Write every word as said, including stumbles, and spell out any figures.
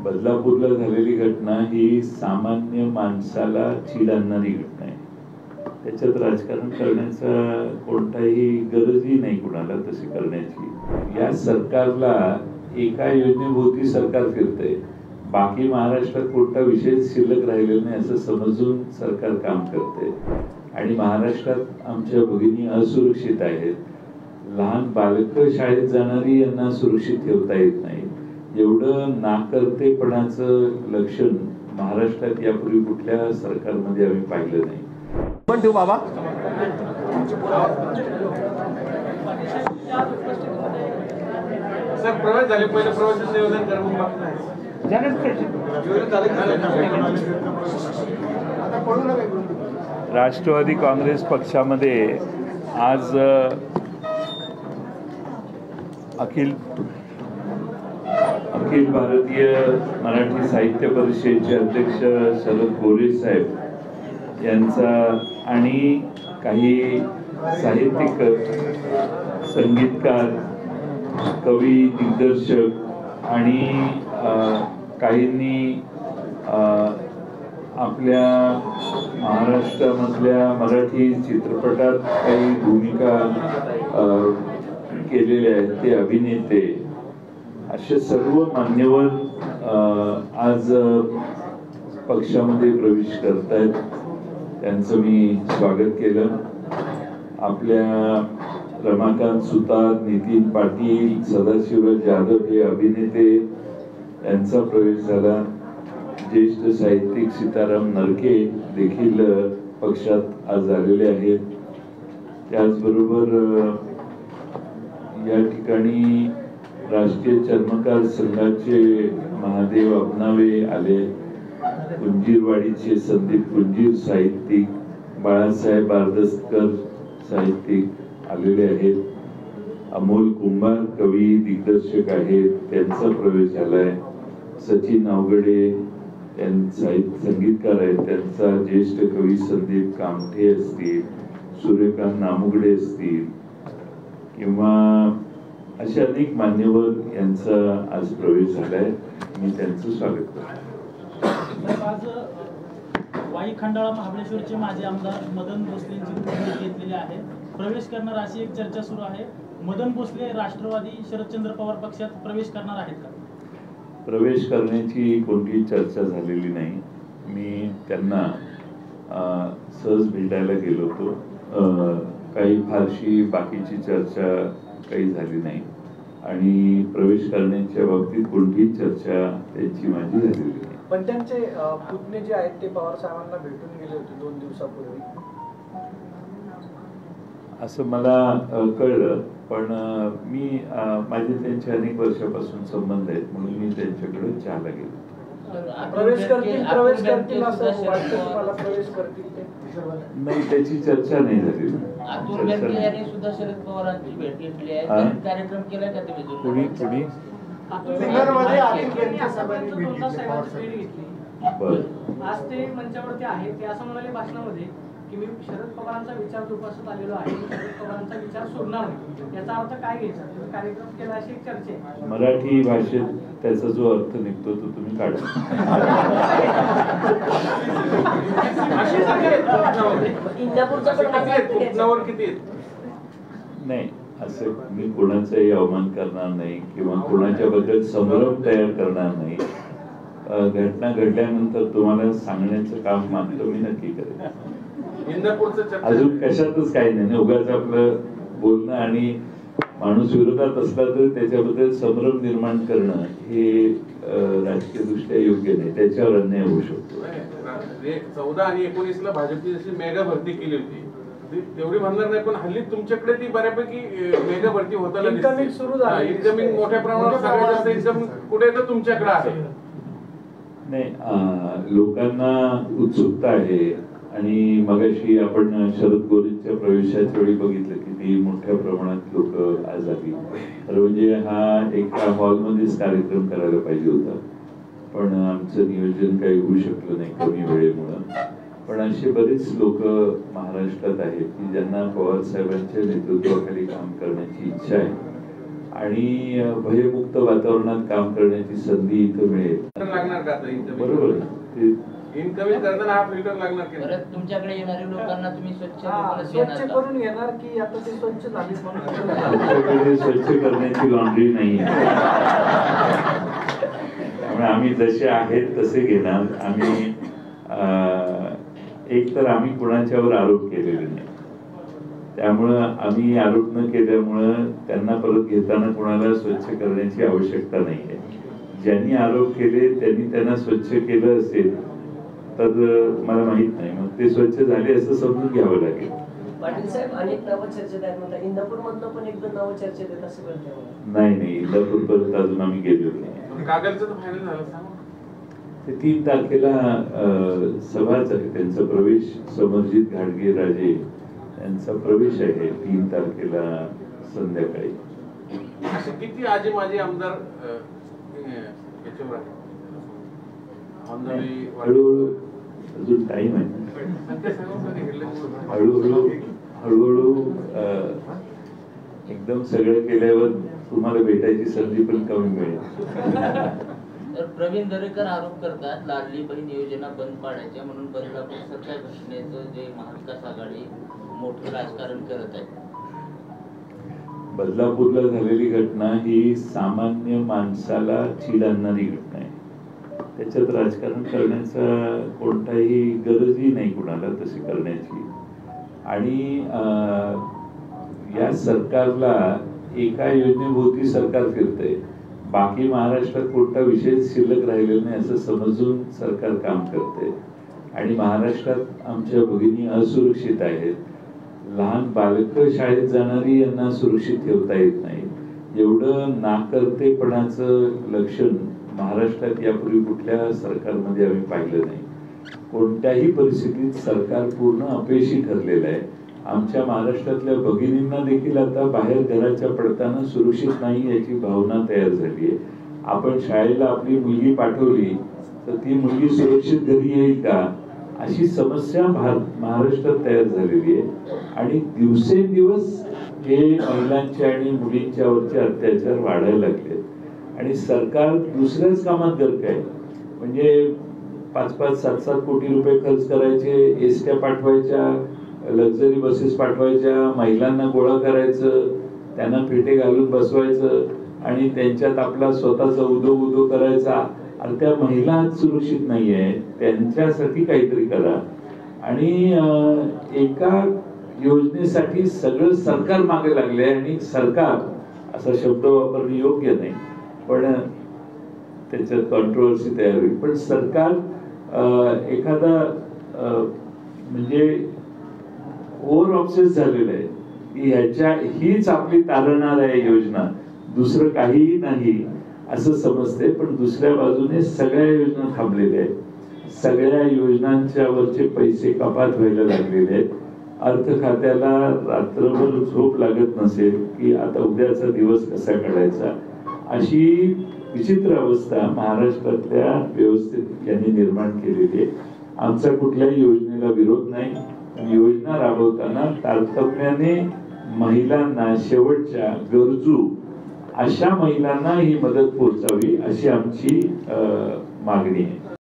बदलापूरला झालेली घटना ही सामान्य माणसाला चीड आणणारी घटना आहे. त्याच्यात राजकारण करण्याचा कोणताही गरजही नाही कुणाला तशी करण्याची. या सरकारला एका योजनेभोवती सरकार फिरतंय, बाकी महाराष्ट्रात कोणता विषय शिल्लक राहिलेला नाही असं समजून सरकार काम करते. आणि महाराष्ट्रात आमच्या भगिनी असुरक्षित आहेत. लहान बालकं शाळेत जाणारी यांना सुरक्षित ठेवता येत नाही. एवढं नाकर्तेपणाचं लक्षण महाराष्ट्रात यापूर्वी कुठल्या सरकारमध्ये आम्ही पाहिलं नाही. पण ठेवू बाबा. सर प्रवेश झाले, पहिले प्रवेशाचं नियोजन करून राष्ट्रवादी काँग्रेस पक्षामध्ये आज अखिल अखिल भारतीय मराठी साहित्य परिषदेचे अध्यक्ष शरद गोरे साहेब यांचा आणि काही साहित्यिक, संगीतकार, कवी, दिग्दर्शक आणि काहींनी आपल्या महाराष्ट्रामधल्या मराठी चित्रपटात काही भूमिका केलेल्या आहेत ते अभिनेते, असे सर्व मान्यवर आज पक्षामध्ये प्रवेश करत आहेत. त्यांचं मी स्वागत केलं. आपल्या रमाकांत सुतार, नितीन पाटील, सदाशिवराव जाधव हे अभिनेते यांचा प्रवेश झाला. ज्येष्ठ साहित्यिक सीताराम नरके देखील पक्षात आज आलेले आहेत. त्याचबरोबर या ठिकाणी राष्ट्रीय चर्मकार संघाचे महादेव अबनावे आले. कुंजीरवाडीचे संदीप कुंजीर साहित्यिक, बाळासाहेब बारदसकर साहित्यिक आलेले आहेत. अमोल कुंभार कवी, दिग्दर्शक आहेत, त्यांचा प्रवेश झालाय. सचिन अवघडे साहित्य संगीतकार आहेत, त्यांचा ज्येष्ठ कवी संदीप कामठे असतील, सूर्यकांत नामुगडे असतील किंवा असे अनेक मान्यवर यांचा आज प्रवेश झालाय. मी त्यांचं स्वागत करतो. आज वाई खंडाळा महाबळेश्वरचे माजी आमदार मदन भोसलेंची मुलाखत घेतलेली आहे. प्रवेश करणार अशी एक चर्चा सुरू आहे. मदन भोसले राष्ट्रवादी शरदचंद्र पवार पक्षात प्रवेश करणार आहेत का? प्रवेश करण्याची कोणतीही चर्चा झालेली नाही. मी त्यांना सहज भेटायला गेलो होतो. काही फारशी बाकीची चर्चा काही झाली नाही आणि प्रवेश करण्याच्या बाबतीत कोणतीही चर्चा त्यांची माझी झालेली नाही. पण त्यांचे पुतणे जे आहेत ते पवार साहेबांना भेटून गेले होते दोन दिवसापूर्वी असं मला कळलं. पण मी माझे त्यांचे अनेक वर्षापासून संबंध आहेत म्हणून मी त्यांच्याकडे चहाला गेलो. प्रवेश करतील प्रवेश करतील असं वाटतं तुम्हाला? प्रवेश करतील ते नाही, त्याची चर्चा नाही झाली. अतुल बेनके यांनी सुद्धा शरद पवारांची भेट घेतली आहे. कार्यक्रम केला का तुम्ही? कुणी कुणी सिंगरमध्ये अतुल बेनके साहेबांनी भेट घेतली. बरं, आज ते मंचावरती आहे. ते असं म्हणाले भाषणामध्ये की मी शरद पवारांचा विचार जोपासत आलेलो आहे, शरद पवारांचा विचार सोडणार नाही. याचा अर्थ काय घ्यायचा? कार्यक्रम केला अशी एक चर्चा आहे. मराठी भाषेत त्याचा जो अर्थ निघतो तो तुम्ही काढा. नाही, असं मी कोणाचाही अवमान करणार नाही किंवा कोणाच्या बद्दल संभ्रम तयार करणार नाही. घटना घडल्यानंतर तुम्हाला सांगण्याचं काम मात्र मी नक्की करेन. अजून कशातच काही नाही. उगाच आपलं बोलणं आणि माणूस विरोधात असला तर त्याच्याबद्दल संभ्रम निर्माण करणं हे राजकीय दृष्ट्या योग्य नाही. त्याच्यावर अन्याय होऊ शकतो. चौदा आणि एकोणीस ला भाजपची जशी मेगा भरती केली होती तेवढी म्हणणार नाही, पण हल्ली तुमच्याकडे ती बऱ्यापैकी मेगा भरती होताना इन्कमिंग सुरू झाली. इन्कमिंग मोठ्या प्रमाणात सगळ्यात जास्त इन्कम कुठे तर तुमच्याकडे आहे. नाही, लोकांना उत्सुकता आहे आणि मगाशी आपण शरद गोरेंच्या प्रवेशाच्या वेळी बघितलं की ती मोठ्या प्रमाणात लोक आज आली. तर म्हणजे हा एका हॉलमध्येच कार्यक्रम करायला पाहिजे होता, पण आमचं नियोजन काही होऊ शकलं नाही कमी वेळेमुळं. पण असे बरेच लोक महाराष्ट्रात आहेत की ज्यांना पवार साहेबांच्या नेतृत्वाखाली काम करण्याची इच्छा आहे आणि भयमुक्त वातावरणात काम करण्याची संधी इथं मिळेल. फिल्टर लागणार का आता इथं? बरोबर ना? ते इनकमिंग करताना हा फिल्टर लागणार की नाही? परत तुमच्याकडे येणाऱ्या लोकांना तुम्ही स्वच्छ हा, करूनच स्वच्छ येणार का? करून घेणार की आता ते स्वच्छ झालीच म्हणून आमच्याकडे स्वच्छ करण्याची लॉन्ड्री नाही आहे. त्यामुळे आम्ही जसे आहेत तसे घेणार. आम्ही अं, एक तर आम्ही कुणाच्यावर आरोप केलेले नाही, त्यामुळं आम्ही आरोप न केल्यामुळं त्यांना परत घेताना कुणाला स्वच्छ करण्याची आवश्यकता नाही आहे. ज्यांनी आरोप केले त्यांनी त्यांना स्वच्छ केलं असेल तर मला माहित नाही, मग ते स्वच्छ झाले असं समजून घ्यावं लागेल. पाटील साहेब, अनेक नावं चर्चेत आहेत म्हणतात. इंदापूर मधलं पण एक दोन नावं चर्चेत आहेत असं कळतं. नाही नाही इंदापूर परत अजून आम्ही गेलेलो नाही. कागलचं तर फायनल झालं सांगा. ते तीन तारखेला अं, सभाच आहे त्यांचा प्रवेश. समरजित घाटगे राजे यांचा प्रवेश आहे तीन तारखेला संध्याकाळी. असे किती आजी माझे आमदार अं, याच्यावर आहे? आमदारी हळूहळू अजून टाइम आहे. संख्या सांगा कधी घडलं? हळूहळू हळूहळू अं, एकदम सगळं केल्यावर तुम्हाला भेटायची संधी पण कमी मिळेल. तर प्रवीण दरेकर आरोप करतात लाडली बहीण योजना बंद पाडायच्या म्हणून बदलापूर सत्ता घटनेचं जे महाविकास आघाडी मोठं राजकारण करत आहे. बदलापूरला झालेली घटना ही सामान्य माणसाला चीड आणणारी घटना आहे. त्याच्यात राजकारण करण्याचा कोणताही गरजही नाही कुणाला तशी करण्याची. आणि अं, या सरकारला एका योजनेभोवती सरकार फिरतंय, बाकी महाराष्ट्रात कोणता विषय शिल्लक राहिलेला नाही असं समजून सरकार काम करते. आणि महाराष्ट्रात आमच्या भगिनी असुरक्षित आहेत. लहान बालकं शाळेत जाणारी यांना सुरक्षित ठेवता येत नाही. एवढं नाकर्तेपणाचं लक्षण महाराष्ट्रात यापूर्वी कुठल्या सरकारमध्ये आम्ही पाहिलं नाही. कोणत्याही परिस्थितीत सरकार पूर्ण अपयशी ठरलेलं आहे. आमच्या महाराष्ट्रातल्या भगिनींना देखील आता बाहेर घराच्या पडताना सुरक्षित नाही याची भावना तयार झाली आहे. आपण शाळेला आपली मुलगी पाठवली तर ती मुलगी सुरक्षित घरी येईल का अशी समस्या भारत महाराष्ट्रात तयार झालेली आहे. आणि दिवसेंदिवस हे महिलांचे आणि मुलींच्यावरचे अत्याचार वाढायला लागले. आणि सरकार दुसऱ्याच कामात गरक आहे. म्हणजे पाच पाच सात सात कोटी रुपये खर्च करायचे, एसट्या पाठवायच्या, लक्झरी बसेस पाठवायच्या, महिलांना गोळा करायचं, त्यांना पेटे घालून बसवायचं आणि त्यांच्यात आपला स्वतःचा उदो उदो करायचा. आणि त्या महिला सुरक्षित नाहीये, त्यांच्यासाठी काहीतरी करा. आणि एका योजनेसाठी सगळं सरकार मागे लागले. आणि सरकार असा शब्द वापरणे योग्य नाही, पण त्याच्यात कॉन्ट्रोवर्सी तयार होईल. पण सरकार एखादा म्हणजे ओव्हर ऑब्सेस झालेलं आहे की ह्याच्या हीच आपली तारणार आहे योजना, दुसरं काहीही नाही असं समजते. पण दुसऱ्या बाजूने सगळ्या योजना थांबलेल्या आहेत. सगळ्या योजनांच्या वरचे पैसे कपात व्हायला लागलेले आहेत. अर्थ खात्याला रात्रभर झोप लागत नसेल की आता उद्याचा दिवस कसा काढायचा, अशी विचित्र अवस्था महाराष्ट्रातल्या व्यवस्थेत यांनी निर्माण केलेली आहे. आमचा कुठल्याही योजनेला विरोध नाही. योजना राबवताना तारतम्याने महिलांना, शेवटच्या गरजू अशा महिलांना ही मदत पोहोचावी अशी आमची मागणी आहे.